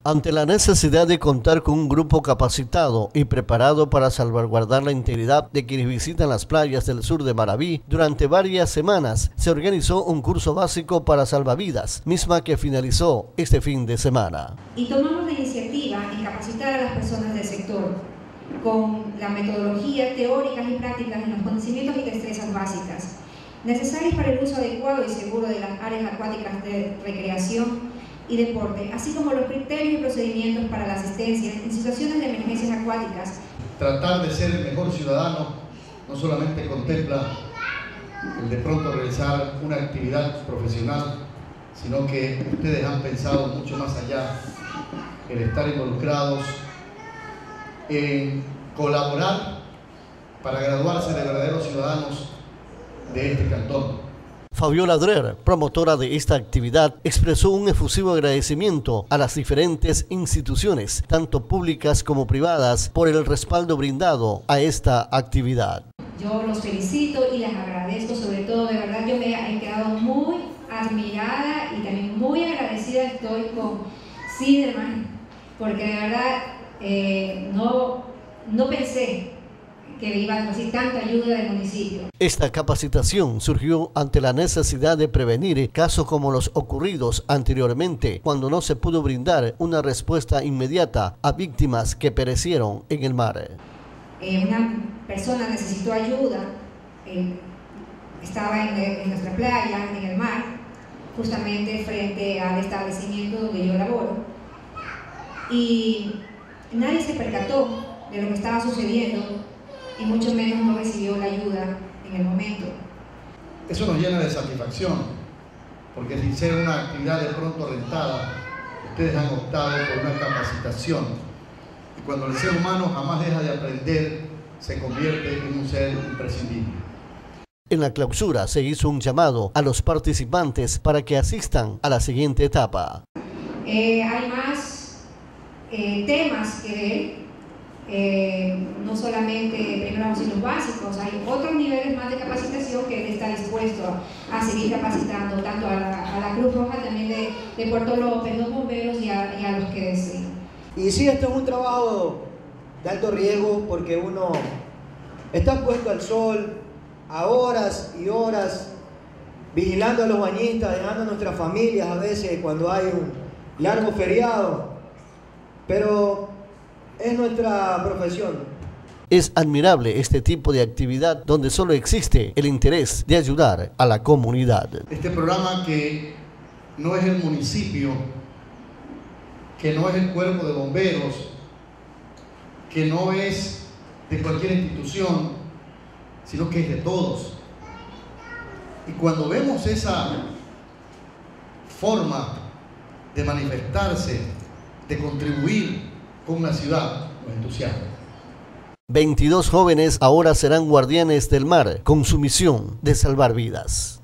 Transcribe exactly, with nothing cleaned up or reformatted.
Ante la necesidad de contar con un grupo capacitado y preparado para salvaguardar la integridad de quienes visitan las playas del sur de Maraví, durante varias semanas se organizó un curso básico para salvavidas, misma que finalizó este fin de semana. Y tomamos la iniciativa en capacitar a las personas del sector con la metodología teóricas y prácticas en los conocimientos y destrezas básicas necesarias para el uso adecuado y seguro de las áreas acuáticas de recreación y deporte, así como los criterios y procedimientos para la asistencia en situaciones de emergencias acuáticas. Tratar de ser el mejor ciudadano no solamente contempla el de pronto realizar una actividad profesional, sino que ustedes han pensado mucho más allá, el estar involucrados en colaborar para graduarse de verdaderos ciudadanos de este cantón. Fabiola Drer, promotora de esta actividad, expresó un efusivo agradecimiento a las diferentes instituciones, tanto públicas como privadas, por el respaldo brindado a esta actividad. Yo los felicito y les agradezco, sobre todo, de verdad, yo me he quedado muy admirada y también muy agradecida estoy con Siderman, porque de verdad eh, no, no pensé que iba a recibir tanta ayuda del municipio. Esta capacitación surgió ante la necesidad de prevenir casos como los ocurridos anteriormente, cuando no se pudo brindar una respuesta inmediata a víctimas que perecieron en el mar. Eh, una persona necesitó ayuda, eh, estaba en, en nuestra playa, en el mar, justamente frente al establecimiento donde yo laboro, y nadie se percató de lo que estaba sucediendo, y mucho menos no recibió la ayuda en el momento. Eso nos llena de satisfacción, porque sin ser una actividad de pronto rentada, ustedes han optado por una capacitación. Y cuando el ser humano jamás deja de aprender, se convierte en un ser imprescindible. En la clausura se hizo un llamado a los participantes para que asistan a la siguiente etapa. Eh, hay más eh, temas que ver. Eh, no solamente primeros auxilios básicos, hay otros niveles más de capacitación que él está dispuesto a, a seguir capacitando tanto a la, a la Cruz Roja también de, de Puerto López, los bomberos y a, y a los que deseen. Y sí, esto es un trabajo de alto riesgo porque uno está puesto al sol a horas y horas vigilando a los bañistas, dejando a nuestras familias a veces cuando hay un largo feriado, pero es nuestra profesión. Es admirable este tipo de actividad donde solo existe el interés de ayudar a la comunidad. Este programa que no es el municipio, que no es el cuerpo de bomberos, que no es de cualquier institución, sino que es de todos. Y cuando vemos esa forma de manifestarse, de contribuir con la ciudad, nos entusiasma. veintidós jóvenes ahora serán guardianes del mar con su misión de salvar vidas.